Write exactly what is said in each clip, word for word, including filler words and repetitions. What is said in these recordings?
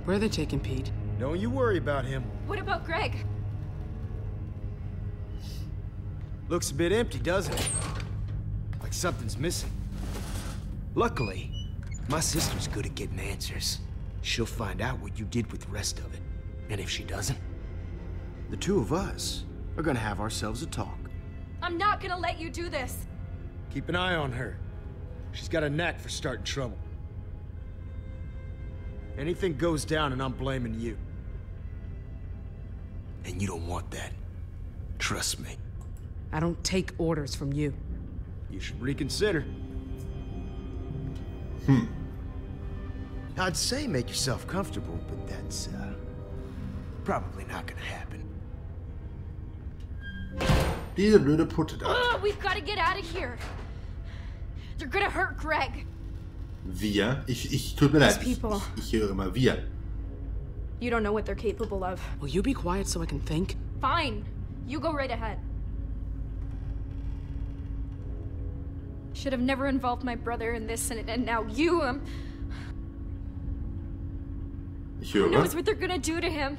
Where are they taking Pete? Don't you worry about him. What about Greg? Looks a bit empty, doesn't it? Like something's missing. Luckily, my sister's good at getting answers. She'll find out what you did with the rest of it. And if she doesn't, the two of us are gonna have ourselves a talk. I'm not gonna let you do this. Keep an eye on her. She's got a knack for starting trouble. Anything goes down and I'm blaming you. And you don't want that. Trust me. I don't take orders from you. You should reconsider. Hmm. I'd say make yourself comfortable, but that's, uh, probably not gonna happen. Diese blöde Putte da. Ugh, we've got to get out of here. They're gonna hurt Greg. Wir? Ich, ich, tut mir leid. Ich, people. ich höre immer wir. You don't know what they're capable of. Will you be quiet so I can think? Fine. You go right ahead. Should have never involved my brother in this, and, and now you, um... Ich Who höre. knows what they're gonna do to him?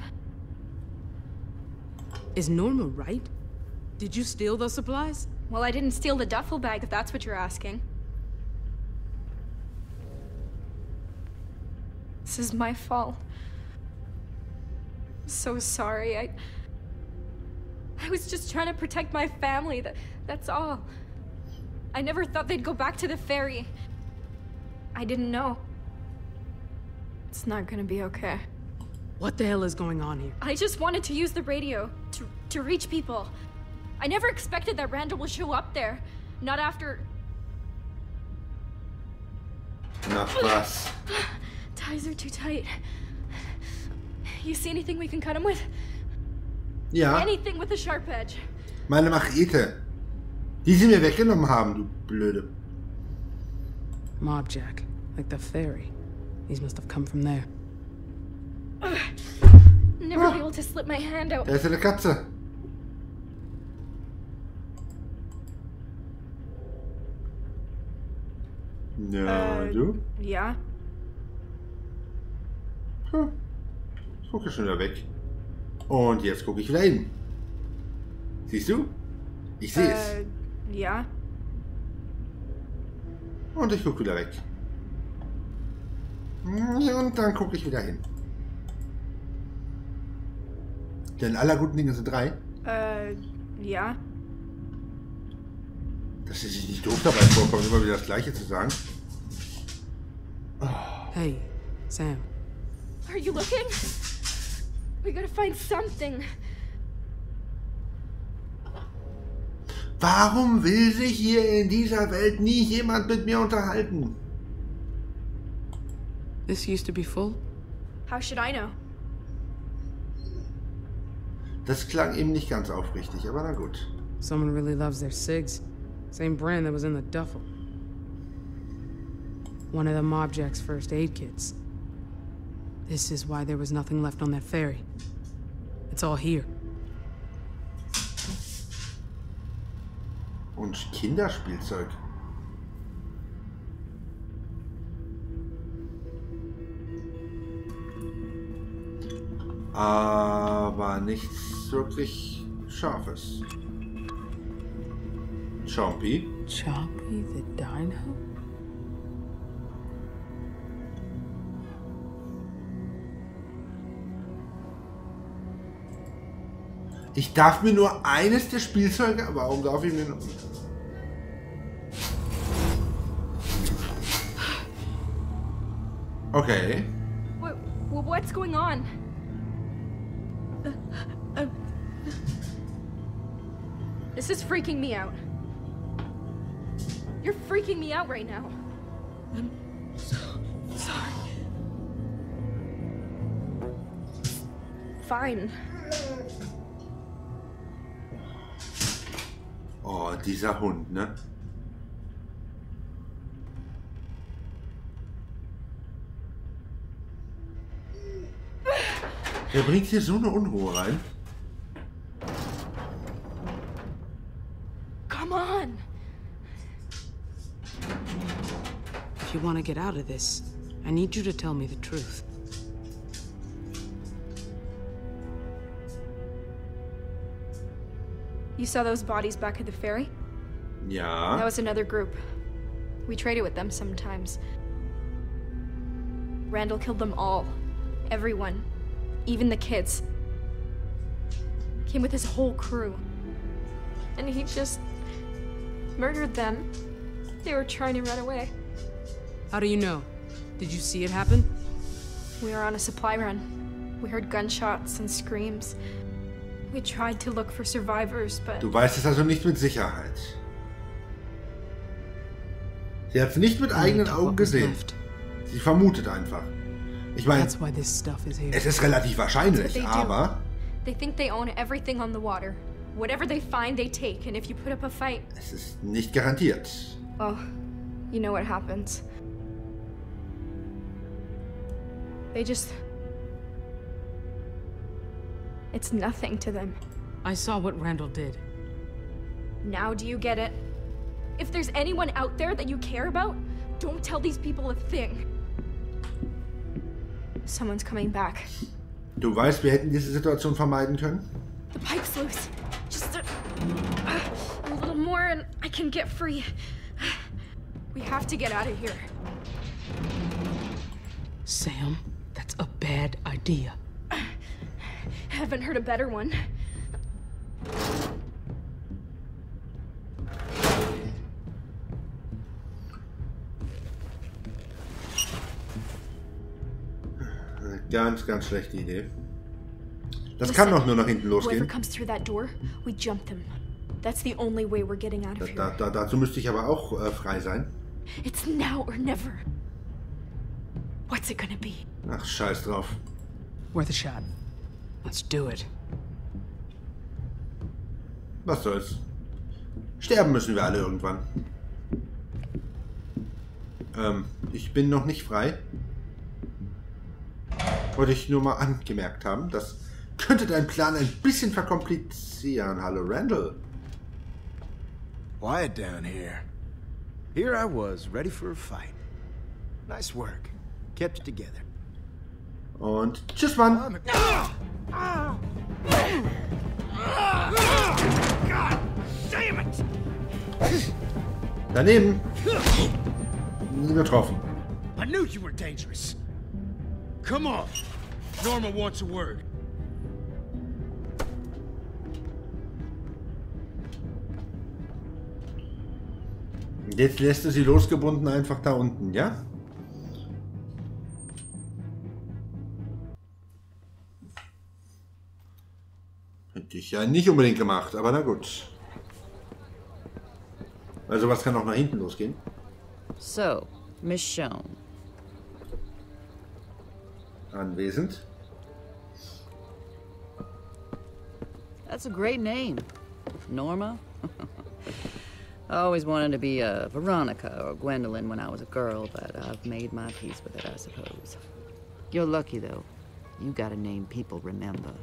Is Norma right? Did you steal those supplies? Well, I didn't steal the duffel bag, if that's what you're asking. This is my fault. I'm so sorry. I... I was just trying to protect my family, that, that's all. I never thought they'd go back to the ferry. I didn't know. It's not gonna be okay. What the hell is going on here? I just wanted to use the radio to, to reach people. I never expected that Randall would show up there. Not after... Na was? Ties are too tight. You see anything we can cut him with? Ja, Anything with a sharp edge. meine Machete. Die sie mir weggenommen haben, du Blöde. Mobjack, like the ferry. These must have come from there. Ugh. Never be able to slip my hand out. Da ist eine Katze. Ja, Äh, du? Ja? Hm. Ich gucke schon wieder weg. Und jetzt gucke ich wieder hin. Siehst du? Ich sehe es. Äh, ja? Und ich gucke wieder weg. Und dann gucke ich wieder hin. Denn aller guten Dinge sind drei. Äh, ja? Dass sie sich nicht doof dabei vorkommen, immer wieder das Gleiche zu sagen. Hey, Sam. Are you looking? We gotta find something. Warum will sich hier in dieser Welt nie jemand mit mir unterhalten? This used to be full? How should I know? Das klang eben nicht ganz aufrichtig, aber na gut. Someone really loves their cigs. Same brand that was in the duffel. One of the Mobjack's first aid kits. This is why there was nothing left on that ferry. It's all here. Und Kinderspielzeug. Aber nichts wirklich Scharfes. Chompy. Chompy the Dino? Ich darf mir nur eines der Spielzeuge... Warum darf ich mir nur... Okay. What, what's going on? Uh, uh, this is freaking me out. You're freaking me out right now. I'm so sorry. Fine. Oh, dieser Hund, ne? Der bringt hier so eine Unruhe rein. Come on. If you want to get out of this, I need you to tell me the truth. You saw those bodies back at the ferry? That Ja. was another group. We traded with them sometimes. Randall killed them all. Everyone. Even the kids. Came with his whole crew. And he just murdered them. They were trying to run away. How do you know? Did you see it happen? We were on a supply run. We heard gunshots and screams. We tried to look for survivors, but Du weißt es also nicht mit Sicherheit. Sie hat es nicht mit eigenen Only Augen what was gesehen. left. Sie vermutet einfach. Ich meine, That's why this stuff is here. es ist relativ That's what wahrscheinlich, they do. aber they think they own everything on the water. Whatever they find, they take, and if you put up a fight, es ist nicht garantiert. well, you know what happens. They just... It's nothing to them. I saw what Randall did. Now do you get it? If there's anyone out there that you care about, don't tell these people a thing. Someone's coming back. Du weißt, wir hätten diese Situation vermeiden können? The pipe's loose. Just a, a little more and I can get free. We have to get out of here. Sam, that's a bad idea. Haven't heard a better one. Ganz, ganz schlechte Idee. Das kann doch nur nach hinten Whoever losgehen. comes through that door, we jump them. That's the only way we're getting out Da, of here. da, da, dazu müsste ich aber auch äh, frei sein. It's now or never. What's it gonna be? Ach, scheiß drauf. Worth a shot. Let's do it. Was soll's. Sterben müssen wir alle irgendwann. Ähm, ich bin noch nicht frei. Wollte ich nur mal angemerkt haben. Das könnte deinen Plan ein bisschen verkomplizieren. Hallo, Randall. Quiet down here. Here I was, ready for a fight. Nice work. Kept it together. Und tschüss, Mann. I'm a... God damn it! Daneben. Getroffen. I knew you were dangerous. Come on. Norma wants a word. Jetzt lässt du sie losgebunden einfach da unten, ja? Hätte ich ja nicht unbedingt gemacht, aber na gut. Also was kann auch nach hinten losgehen? So, Michonne. Anwesend. That's a great name. Norma? I always wanted to be a Veronica or Gwendolyn when I was a girl, but I've made my peace with it, I suppose. You're lucky, though. You got a name people remember.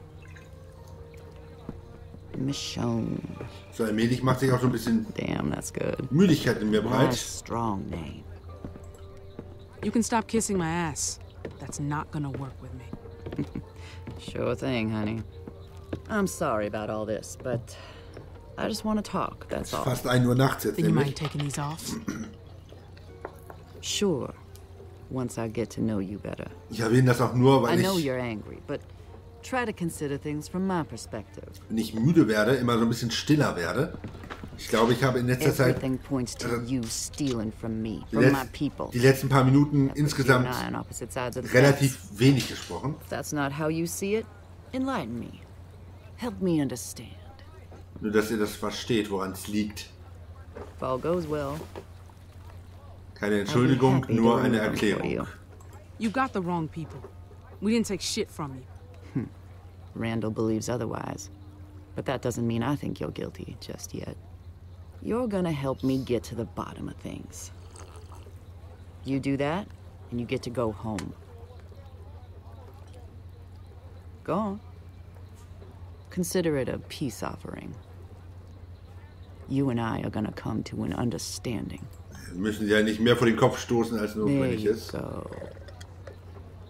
Michonne. So allmählich macht sich auch so ein bisschen Damn, that's good. Müdigkeit in mir Nice, breit. strong name. You can stop kissing my ass. That's not gonna work with me. Sure thing, honey. I'm sorry about all this, but I just want to talk, that's all. Fast ein Uhr nachts jetzt Then you mind nämlich. taking these off? Sure, once I get to know you better. Ich erwähne das auch nur, I weil know ich, you're angry, but try to consider things from my perspective. wenn ich müde werde, immer so ein bisschen stiller werde. Ich glaube, ich habe in letzter Zeit Everything points to uh, you stealing from me, die, from my letz people. die letzten paar Minuten That puts you insgesamt and I on opposite sides of the relativ fence. wenig gesprochen. If that's not how you see it, enlighten me. Help me understand. Nur, dass ihr das versteht, woran es liegt. If all goes well, Keine I'll be Entschuldigung, happy to nur eine remove them for you. Erklärung. You got the wrong people. We didn't take shit from you. Randall believes otherwise. But that doesn't mean I think you're guilty just yet. You're gonna help me get to the bottom of things. You do that, and you get to go home. Go on. Consider it a peace offering. You and I are gonna come to an understanding. Wir müssen sie ja nicht mehr vor den Kopf stoßen, als There notwendig you ist. go.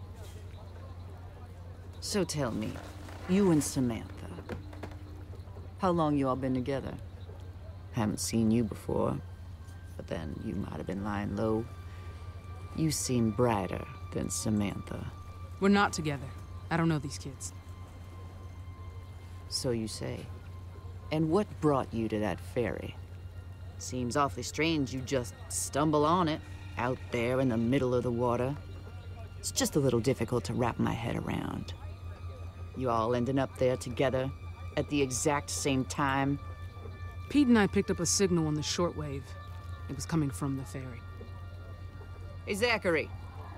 So tell me, you and Samantha, How long you all been together? Haven't seen you before, but then you might have been lying low. You seem brighter than Samantha. We're not together. I don't know these kids. So you say. And what brought you to that ferry? Seems awfully strange you just stumble on it, out there in the middle of the water. It's just a little difficult to wrap my head around. You all ending up there together, at the exact same time? Pete and I picked up a signal on the shortwave. It was coming from the ferry. Hey, Zachary.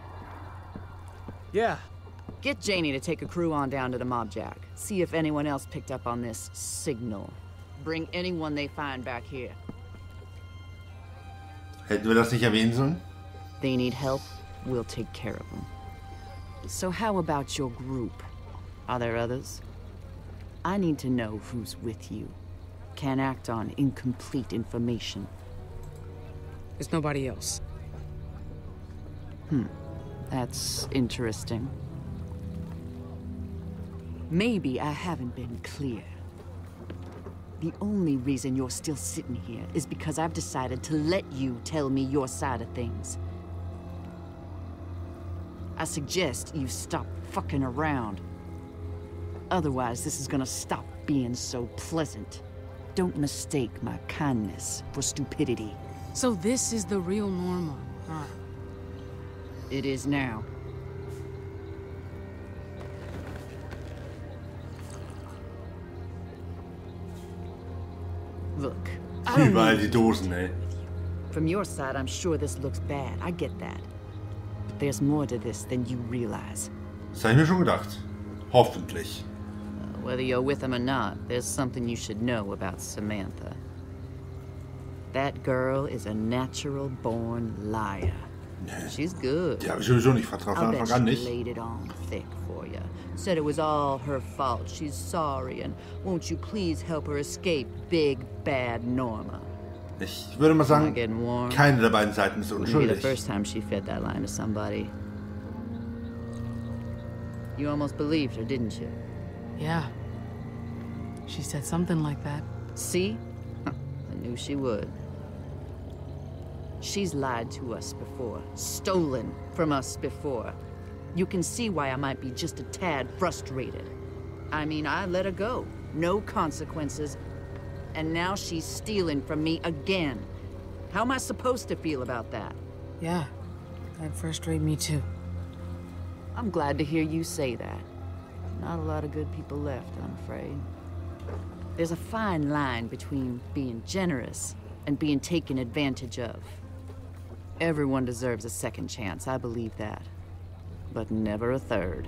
Yeah. Get Janie to take a crew on down to the Mob Jack. See if anyone else picked up on this signal. Bring anyone they find back here. Hätten wir das nicht erwähnen sollen? They need help, we'll take care of them. So how about your group? Are there others? I need to know who's with you. Can't act on incomplete information. There's nobody else. Hmm. That's interesting. Maybe I haven't been clear. The only reason you're still sitting here is because I've decided to let you tell me your side of things. I suggest you stop fucking around. Otherwise, this is gonna stop being so pleasant. Don't mistake my kindness for stupidity. So this is the real Norma, huh? It is now. Look, I don't Überall need die Dosen, ey. From your side, I'm sure this looks bad. I get that. But there's more to this than you realize. Das habe ich mir schon gedacht. Hoffentlich. Uh, whether you're with him or not, there's something you should know about Samantha. That girl is a natural-born liar. She's good. Die habe ich sowieso nicht vertraut von I bet Anfang an she nicht. laid it on thick for you. Said it was all her fault. She's sorry, and won't you please help her escape Big Bad Norma? Ich würde mal Am I sagen, getting warm? keine der beiden Seiten ist Maybe the unschuldig. first time she fed that line to somebody. You almost believed her, didn't you? Yeah. She said something like that. See? I knew she would. She's lied to us before, stolen from us before. You can see why I might be just a tad frustrated. I mean, I let her go, no consequences, and now she's stealing from me again. How am I supposed to feel about that? Yeah. That'd frustrate me too. I'm glad to hear you say that. Not a lot of good people left, I'm afraid. There's a fine line between being generous and being taken advantage of. Everyone deserves a second chance, I believe that. But never a third.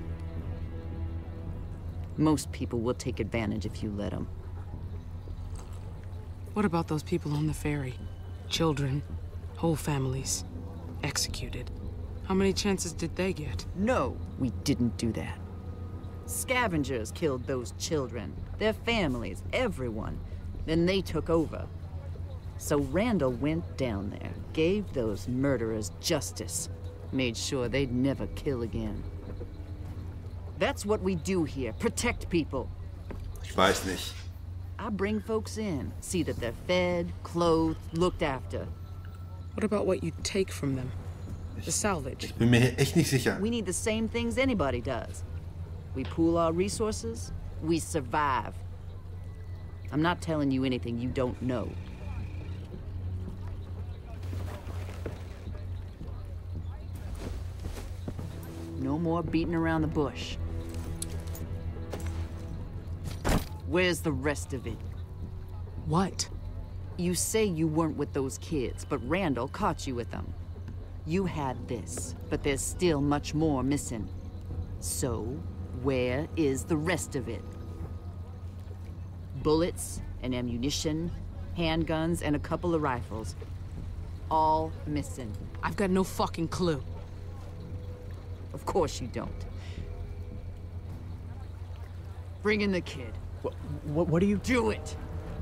Most people will take advantage if you let them. What about those people on the ferry? Children, whole families, executed. How many chances did they get? No, we didn't do that. Scavengers killed those children, their families, everyone. Then they took over. So Randall went down there, gave those murderers justice, made sure they'd never kill again. That's what we do here, protect people. Ich weiß nicht. I bring folks in, see that they're fed, clothed, looked after. What about what you take from them? The salvage. Ich bin mir hier echt nicht sicher. We need the same things anybody does. We pool our resources, we survive. I'm not telling you anything you don't know. No more beating around the bush. Where's the rest of it? What? You say you weren't with those kids, but Randall caught you with them. You had this, but there's still much more missing. So, where is the rest of it? Bullets and ammunition, handguns, and a couple of rifles. All missing. I've got no fucking clue. Of course you don't. Bring in the kid. What, what, what do you... Do it!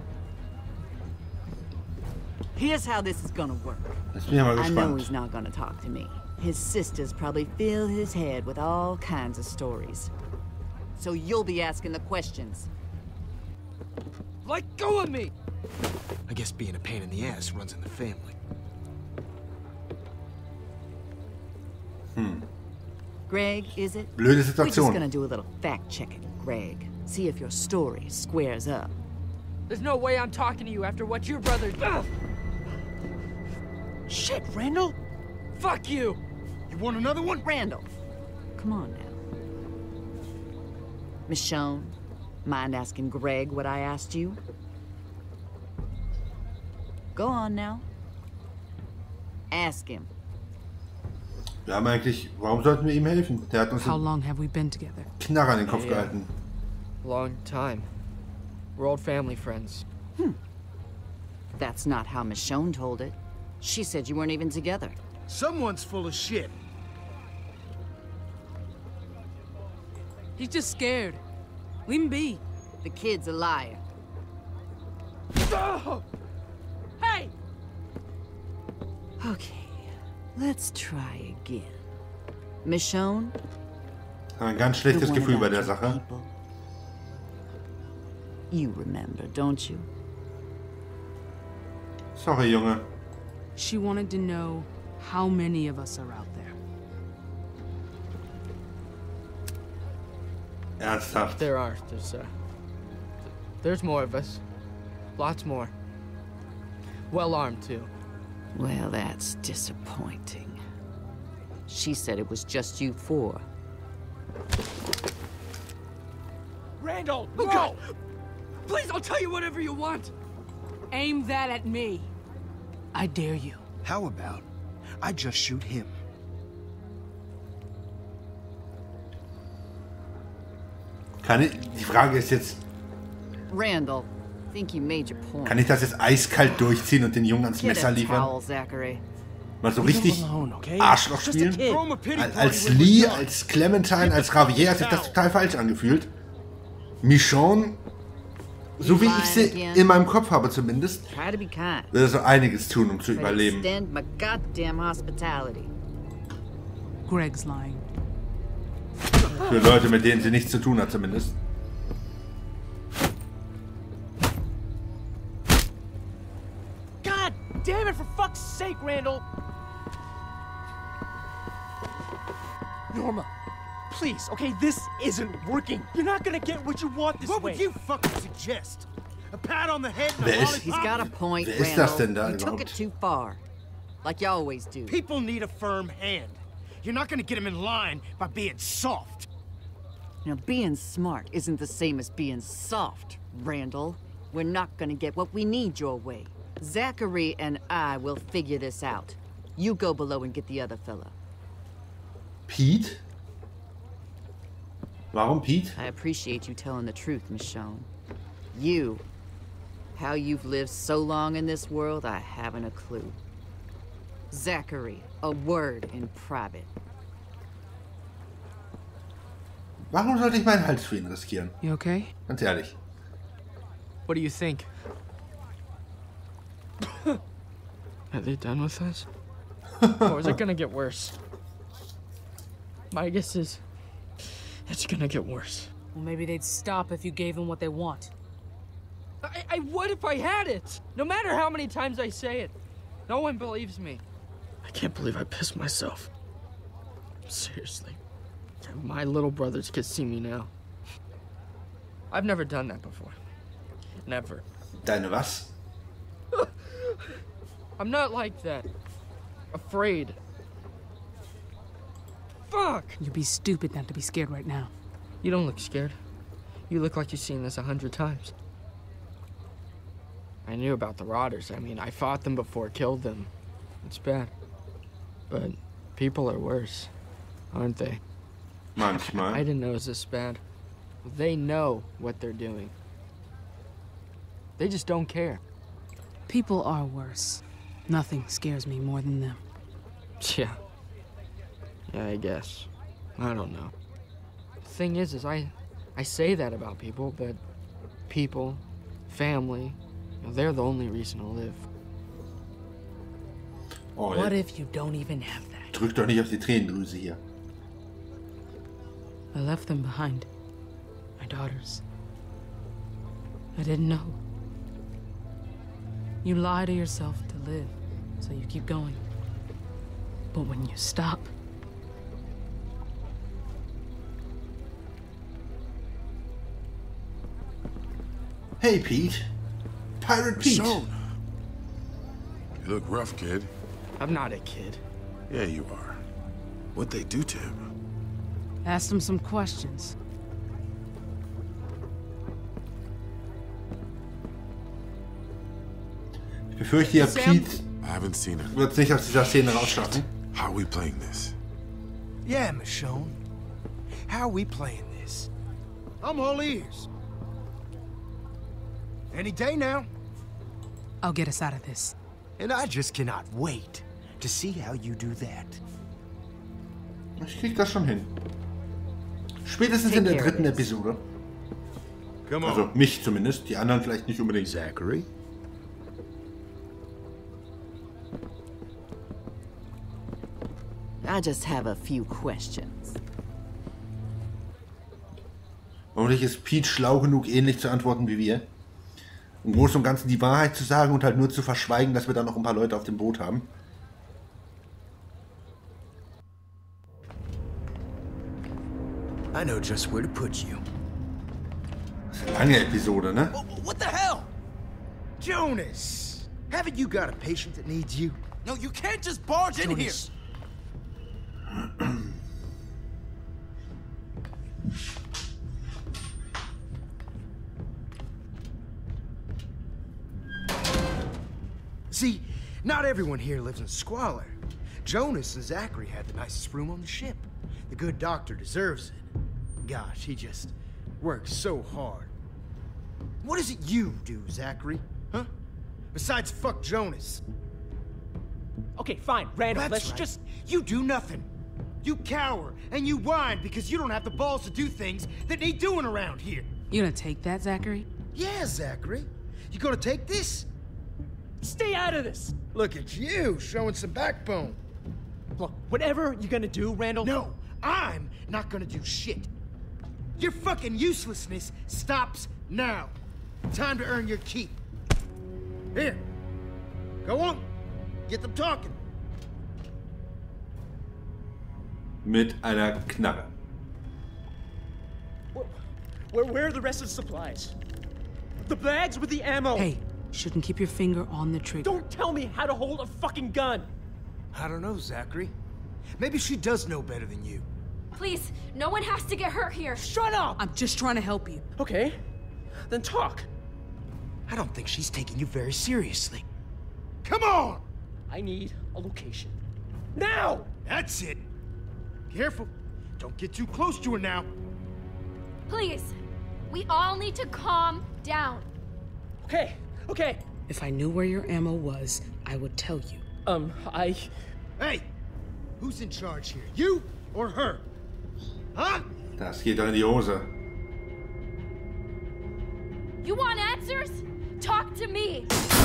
Here's how this is gonna work. Jetzt bin ich mal I know gespannt. he's not gonna talk to me. His sisters probably fill his head with all kinds of stories. So you'll be asking the questions. Let go of me! I guess being a pain in the ass runs in the family. Hm. Greg, is it? Blöde We're just Situation. gonna do a little fact-checking, Greg. See if your story squares up. There's no way I'm talking to you after what your brother... Ugh! Shit, Randall! Fuck you! You want another one? Randall, come on now. Michonne, mind asking Greg what I asked you? Go on now. Ask him. Wir haben eigentlich... Warum sollten wir ihm helfen? Der hat uns How einen long have we been together? Knarre an den Kopf Ja, ja. gehalten. Long time. We're old family friends. That's not how Michonne told it. She said you weren't even together. Someone's full of shit. He's just scared. Leave him be. The kid's a liar. Oh! Hey! Okay, let's try again. Michonne, Ich habe ein ganz the schlechtes one Gefühl bei about der your Sache. people. You remember, don't you? Sorry, Junge. She wanted to know how many of us are out there. Ernsthaft. There are. There's, uh... There's more of us. Lots more. Well armed, too. Well, that's disappointing. She said it was just you four. Randall! Oh, God! Please, I'll tell you whatever you want! Aim that at me. I dare you. How about I just shoot him? Kann ich, die Frage ist jetzt, Randall, think you made your point. kann ich das jetzt eiskalt durchziehen und den Jungen ans Get Messer a liefern? towel, Zachary. Mal so richtig alone, okay? Arschloch Just a spielen? kid. Throw him a pity Als, party als when we're Lee, done. als Clementine, als Javier hat sich das total falsch angefühlt. Michonne, so wie ich sie in meinem Kopf habe zumindest, Try to be kind. wird er so einiges tun, um zu Try to überleben. extend my goddamn hospitality. Greg's lying. Für Leute, mit denen sie nichts zu tun hat zumindest. God damn it, for fuck's sake, Randall! Norma, please, okay, this isn't working. You're not gonna get what you want this What way. would you fucking suggest? A pat on the head and Wer a ist- He's lollipop? got a point, Wer ist das Randall. denn da You took it überhaupt? too far. Like you always do. People need a firm hand. You're not gonna get them in line by being soft. Now, being smart isn't the same as being soft, Randall. We're not gonna get what we need your way. Zachary and I will figure this out. You go below and get the other fella. Pete? Warum Pete? I appreciate you telling the truth, Michonne. You, how you've lived so long in this world, I haven't a clue. Zachary, a word in private. Warum sollte ich meinen Hals für ihn riskieren? You okay? Ganz ehrlich. What do you think? Are they done with us? Or is it gonna get worse? My guess is it's gonna get worse. Well, maybe they'd stop if you gave them what they want. I, I would if I had it. No matter how many times I say it. No one believes me. I can't believe I pissed myself. Seriously. My little brothers could see me now. I've never done that before. Never. Deine was? I'm not like that. Afraid. Fuck! You'd be stupid not to be scared right now. You don't look scared. You look like you've seen this a hundred times. I knew about the Rotters. I mean, I fought them before, killed them. It's bad. But people are worse, aren't they? I Manchmal. didn't know it was this bad. They know what they're doing. They just don't care. People are worse. Nothing scares me more than them. Yeah. Yeah, I guess. I don't know. The thing is, is I, I say that about people, but people, family, you know, they're the only reason to live. Oh, What ja. if you don't even have that? Drück doch nicht auf die Tränendrüse hier. I left them behind. My daughters. I didn't know. You lie to yourself to live, so you keep going. But when you stop... Hey, Pete. Pirate Pete. Michonne. You look rough, kid. I'm not a kid. Yeah, you are. What'd they do to him? Asked him some questions. Ich befürchte ja, Pete I haven't seen it. wird es nicht aus dieser Szene rausschaffen. How are we playing this? Yeah, Michonne. How are we playing this? I'm all ears. Any day now. I'll get us out of this. And I just cannot wait to see how you do that. Ich krieg das schon hin. Spätestens in der dritten Episode. Come on. Also mich zumindest, die anderen vielleicht nicht unbedingt. Zachary. I just have a few questions. Vermutlich ist Pete schlau genug, ähnlich zu antworten wie wir. Im Großen und Ganzen die Wahrheit zu sagen und halt nur zu verschweigen, dass wir da noch ein paar Leute auf dem Boot haben. I know just where to put you. Das ist eine lange Episode, ne? What the hell? Jonas! Haven't you got a patient that needs you? No, you can't just barge in here. Jonas. See, not everyone here lives in squalor. Jonas and Zachary had the nicest room on the ship. The good doctor deserves it. Gosh, he just works so hard. What is it you do, Zachary? Huh? Besides fuck Jonas. Okay, fine, Randall, That's let's right. just... You do nothing. You cower and you whine because you don't have the balls to do things that need doing around here. You gonna take that, Zachary? Yeah, Zachary. You gonna take this? Stay out of this! Look at you, showing some backbone. Look, whatever you're gonna do, Randall... No, I'm not gonna do shit. Your fucking uselessness stops now. Time to earn your keep. Here. Go on. Get them talking. Mit einer Knarre. Where, where are the rest of the supplies? The bags with the ammo! Hey, shouldn't keep your finger on the trigger. Don't tell me how to hold a fucking gun! I don't know, Zachary. Maybe she does know better than you. Please, no one has to get hurt here. Shut up! I'm just trying to help you. Okay, then talk. I don't think she's taking you very seriously. Come on! I need a location. Now! That's it. Careful. Don't get too close to her now. Please, we all need to calm down. Okay, okay. If I knew where your ammo was, I would tell you. Um, I... Hey, who's in charge here? You or her? Huh? Das geht doch in die Hose. You want answers? Talk to me.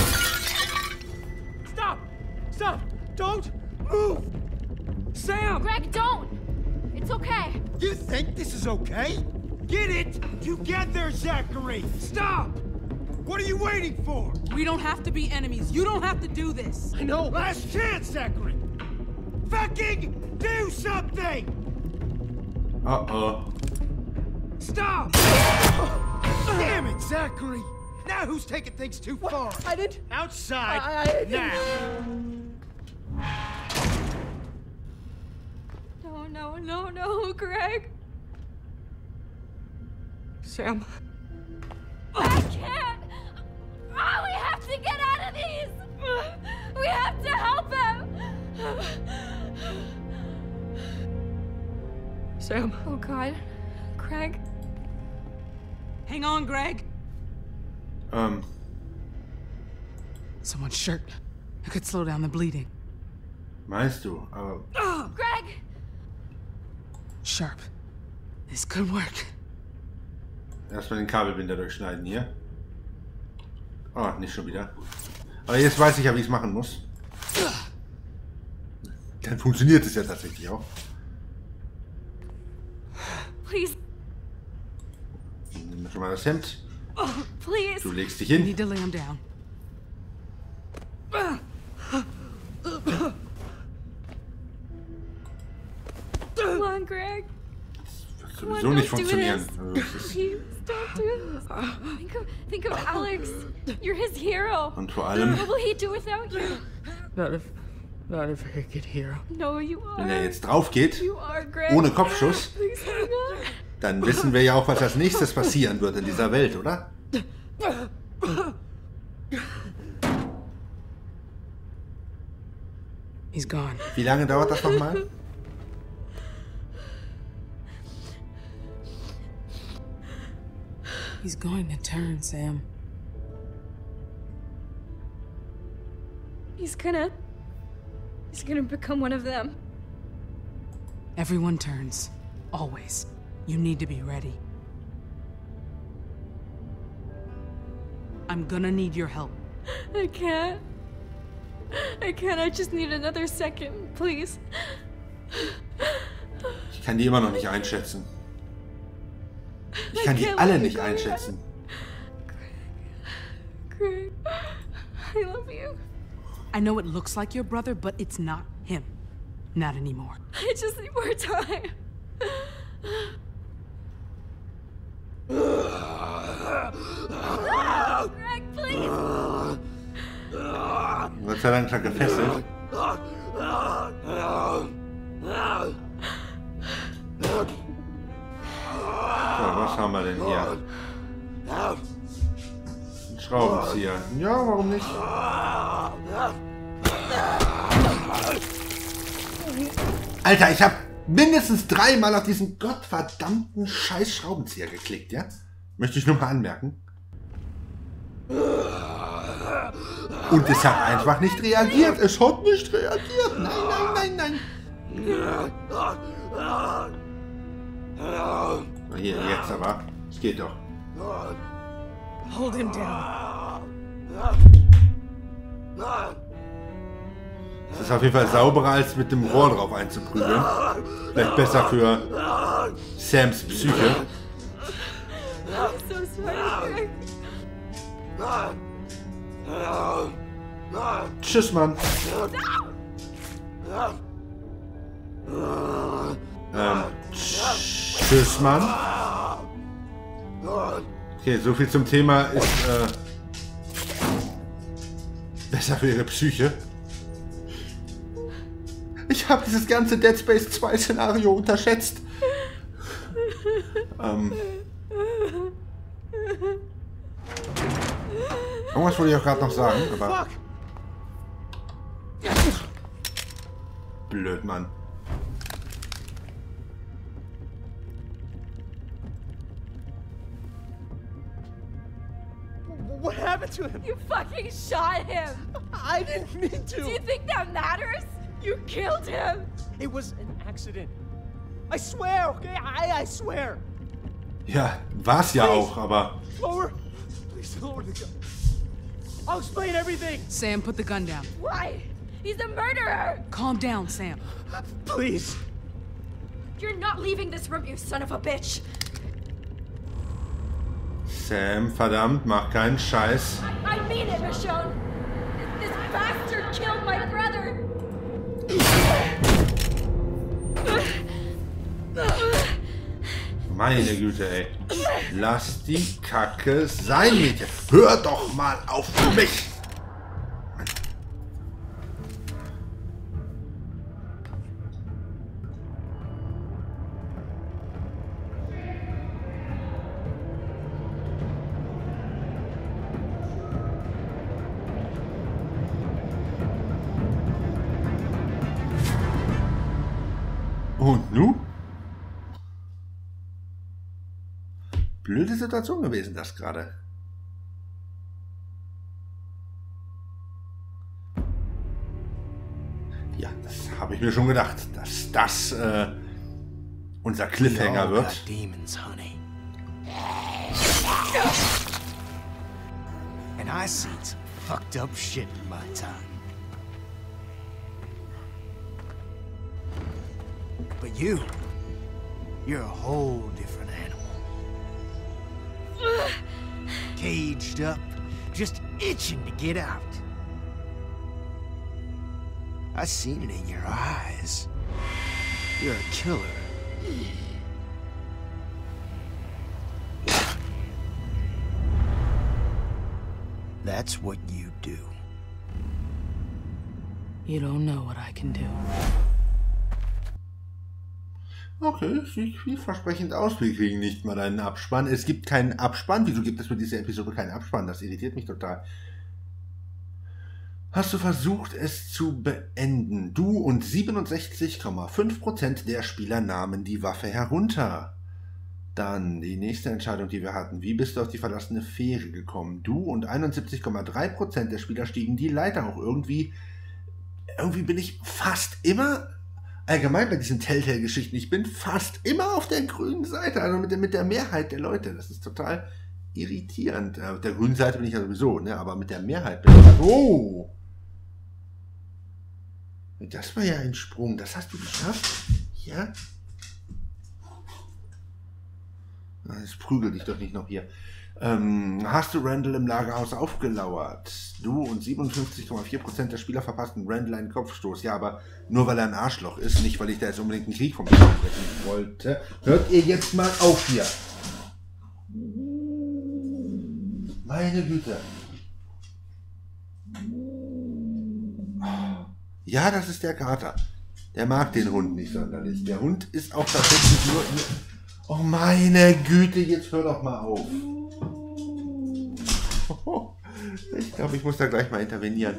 Stop! Stop! Don't move! Sam! Greg, don't. It's okay. You think this is okay? Get it together, Zachary! Stop! What are you waiting for? We don't have to be enemies. You don't have to do this. I know. Last chance, Zachary! Fucking do something! Uh-oh. Stop! Damn it, Zachary! Now who's taking things too far? I didn't... Outside, I- I didn't- now! No, no, no, no, Greg. Sam. I can't. Oh, we have to get out of these. We have to help him. Sam. Oh, God. Greg. Hang on, Greg. Ähm, Someone's shirt. I could slow down the bleeding. meinst du? Aber Greg! Sharp. This could work. erstmal den Kabelbinder durchschneiden hier. Oh, nicht schon wieder. Aber jetzt weiß ich ja, wie ich es machen muss. Dann funktioniert es ja tatsächlich auch. Please, Nimm schon mal das Hemd. please. Du legst dich You hin. need to lay him down. ignorieren. Also, das ist Please, don't do this. Think of, think of Alex. You're his hero. und vor allem, What will he do without you? Not a, not a very good hero. No, you are. wenn er jetzt drauf geht, You are, Greg. ohne Kopfschuss, Please hang on. dann wissen wir ja auch, was als nächstes passieren wird in dieser Welt, oder? He's gone. Wie lange dauert das nochmal? He's going to turn, Sam. He's gonna... He's gonna become one of them. Everyone turns. Always. You need to be ready. I'm gonna need your help. I can't. I can't. I just need another second, please. Ich kann die immer noch nicht einschätzen. Ich kann die alle nicht einschätzen. Greg, I love you. I know it looks like your brother, but it's not him. Not anymore. I just need more time. Greg, please. Gott sei Dank schon gefesselt. So, was haben wir denn hier? Ein Schraubenzieher. Ja, warum nicht? Alter, ich habe mindestens dreimal auf diesen gottverdammten scheiß Schraubenzieher geklickt, ja? Möchte ich nur mal anmerken. Und es hat einfach nicht reagiert. Es hat nicht reagiert. Nein, nein, nein, nein. Hier, jetzt aber. Es geht doch. Hold him down. Es ist auf jeden Fall sauberer, als mit dem Rohr drauf einzuprügeln. Vielleicht besser für Sams Psyche. I'm so sorry, Greg. Tschüss, Mann. Ähm, tschüss, Mann. Okay, so viel zum Thema ist äh, besser für ihre Psyche. Ich habe dieses ganze Dead Space zwei Szenario unterschätzt. Ähm. Irgendwas wollte ich auch gerade noch sagen, aber... Blöd, Mann. What happened to him? You fucking shot him. I didn't mean to. Do you think that matters? You killed him. It was an accident. I swear, okay? I, I swear. Ja, war's ja auch, aber... Lower. Please lower the gun. I'll explain everything. Sam, put the gun down. Why? He's a murderer. Calm down, Sam. Please. You're not leaving this room, you son of a bitch. Sam, verdammt, mach keinen Scheiß. I, I mean it, Michonne. This, this bastard killed my brother. Meine Güte, ey. Lass die Kacke sein, Mädchen. Hör doch mal auf mich. Und nu? Blöde Situation gewesen, das gerade. Ja, das habe ich mir schon gedacht, dass das äh, unser Cliffhanger wird. Demons, honey. And I seen some fucked up shit in my time. But you, you're a whole different animal. Caged up, just itching to get out. I seen it in your eyes. You're a killer. That's what you do. You don't know what I can do. Okay, sieht vielversprechend aus. Wir kriegen nicht mal einen Abspann. Es gibt keinen Abspann. Wieso gibt es für diese Episode keinen Abspann? Das irritiert mich total. Hast du versucht, es zu beenden? Du und siebenundsechzig Komma fünf Prozent der Spieler nahmen die Waffe herunter. Dann die nächste Entscheidung, die wir hatten. Wie bist du auf die verlassene Fähre gekommen? Du und einundsiebzig Komma drei Prozent der Spieler stiegen die Leiter hoch. Irgendwie, irgendwie bin ich fast immer... Allgemein bei diesen Telltale-Geschichten, ich bin fast immer auf der grünen Seite, also mit der, mit der Mehrheit der Leute. Das ist total irritierend. Auf der grünen Seite bin ich ja sowieso, ne? Aber mit der Mehrheit bin ich... Oh! Das war ja ein Sprung. Das hast du geschafft? Ja? Jetzt prügel dich doch nicht noch hier. Ähm, hast du Randall im Lagerhaus aufgelauert? Du und siebenundfünfzig Komma vier Prozent der Spieler verpassten Randall einen Kopfstoß. Ja, aber nur weil er ein Arschloch ist, nicht weil ich da jetzt unbedingt einen Krieg vom Zaun brechen wollte. Hört ihr jetzt mal auf hier. Meine Güte. Ja, das ist der Kater. Der mag den Hund nicht sonderlich. Der Hund ist auch tatsächlich nur... Oh meine Güte, jetzt hör doch mal auf. Ich glaube, ich muss da gleich mal intervenieren.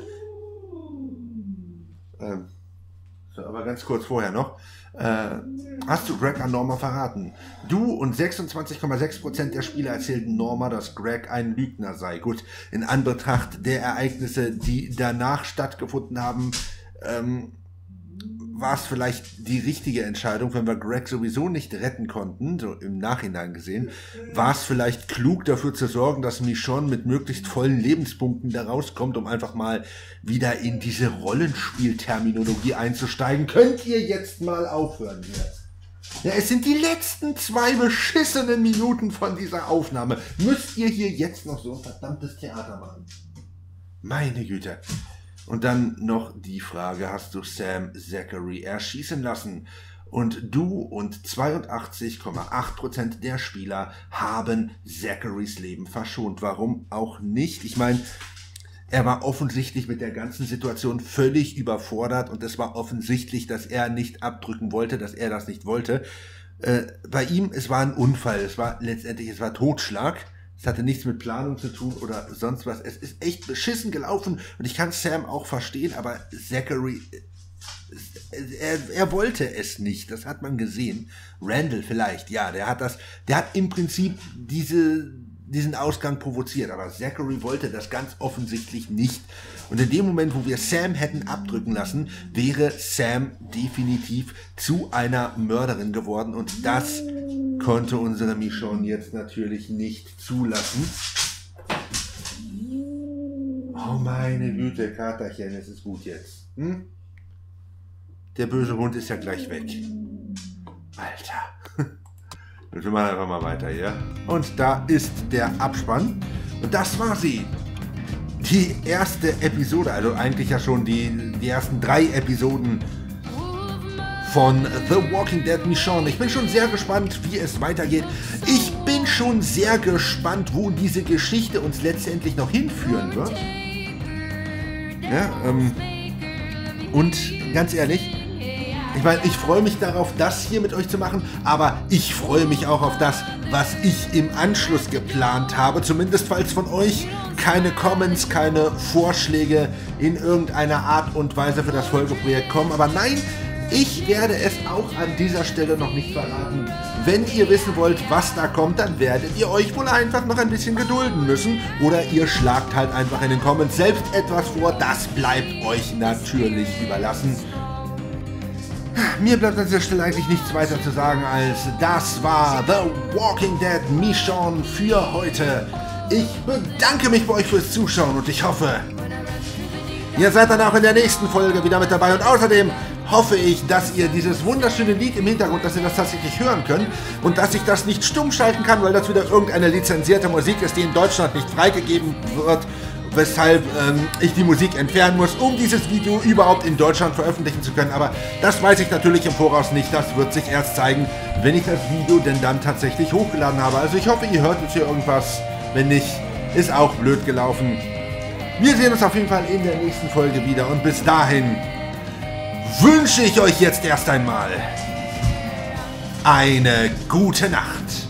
Ähm, so, aber ganz kurz vorher noch. Äh, hast du Greg an Norma verraten? Du und sechsundzwanzig Komma sechs Prozent der Spieler erzählten Norma, dass Greg ein Lügner sei. Gut, in Anbetracht der Ereignisse, die danach stattgefunden haben, ähm, war es vielleicht die richtige Entscheidung, wenn wir Greg sowieso nicht retten konnten, so im Nachhinein gesehen, war es vielleicht klug dafür zu sorgen, dass Michonne mit möglichst vollen Lebenspunkten da rauskommt, um einfach mal wieder in diese Rollenspielterminologie einzusteigen. Könnt ihr jetzt mal aufhören hier? Ja, es sind die letzten zwei beschissenen Minuten von dieser Aufnahme. Müsst ihr hier jetzt noch so ein verdammtes Theater machen? Meine Güte. Und dann noch die Frage, hast du Sam Zachary erschießen lassen? Und du und zweiundachtzig Komma acht Prozent der Spieler haben Zacharys Leben verschont. Warum auch nicht? Ich meine, er war offensichtlich mit der ganzen Situation völlig überfordert und es war offensichtlich, dass er nicht abdrücken wollte, dass er das nicht wollte. Äh, bei ihm, es war ein Unfall, es war letztendlich, es war Totschlag. Es hatte nichts mit Planung zu tun oder sonst was. Es ist echt beschissen gelaufen und ich kann Sam auch verstehen, aber Zachary, er, er wollte es nicht. Das hat man gesehen. Randall vielleicht, ja, der hat das, der hat im Prinzip diese, diesen Ausgang provoziert, aber Zachary wollte das ganz offensichtlich nicht. Und in dem Moment, wo wir Sam hätten abdrücken lassen, wäre Sam definitiv zu einer Mörderin geworden und das konnte unsere Michonne jetzt natürlich nicht zulassen. Oh meine Güte, Katerchen, es ist gut jetzt. Hm? Der böse Hund ist ja gleich weg. Alter. Wir machen einfach mal weiter hier. Und da ist der Abspann. Und das war sie. Die erste Episode, also eigentlich ja schon die, die ersten drei Episoden von The Walking Dead Michonne. Ich bin schon sehr gespannt, wie es weitergeht. Ich bin schon sehr gespannt, wo diese Geschichte uns letztendlich noch hinführen wird. Ja, ähm, und ganz ehrlich, ich meine, ich freue mich darauf, das hier mit euch zu machen, aber ich freue mich auch auf das, was ich im Anschluss geplant habe. Zumindest falls von euch keine Comments, keine Vorschläge in irgendeiner Art und Weise für das Folgeprojekt kommen. Aber nein, ich werde es auch an dieser Stelle noch nicht verraten. Wenn ihr wissen wollt, was da kommt, dann werdet ihr euch wohl einfach noch ein bisschen gedulden müssen. Oder ihr schlagt halt einfach in den Comments selbst etwas vor. Das bleibt euch natürlich überlassen. Mir bleibt an dieser Stelle eigentlich nichts weiter zu sagen, als das war The Walking Dead Michonne für heute. Ich bedanke mich bei euch fürs Zuschauen und ich hoffe, ihr seid dann auch in der nächsten Folge wieder mit dabei. Und außerdem hoffe ich, dass ihr dieses wunderschöne Lied im Hintergrund, dass ihr das tatsächlich hören könnt und dass ich das nicht stumm schalten kann, weil das wieder irgendeine lizenzierte Musik ist, die in Deutschland nicht freigegeben wird, weshalb ähm, ich die Musik entfernen muss, um dieses Video überhaupt in Deutschland veröffentlichen zu können. Aber das weiß ich natürlich im Voraus nicht. Das wird sich erst zeigen, wenn ich das Video denn dann tatsächlich hochgeladen habe. Also ich hoffe, ihr hört jetzt hier irgendwas. Wenn nicht, ist auch blöd gelaufen. Wir sehen uns auf jeden Fall in der nächsten Folge wieder und bis dahin wünsche ich euch jetzt erst einmal eine gute Nacht.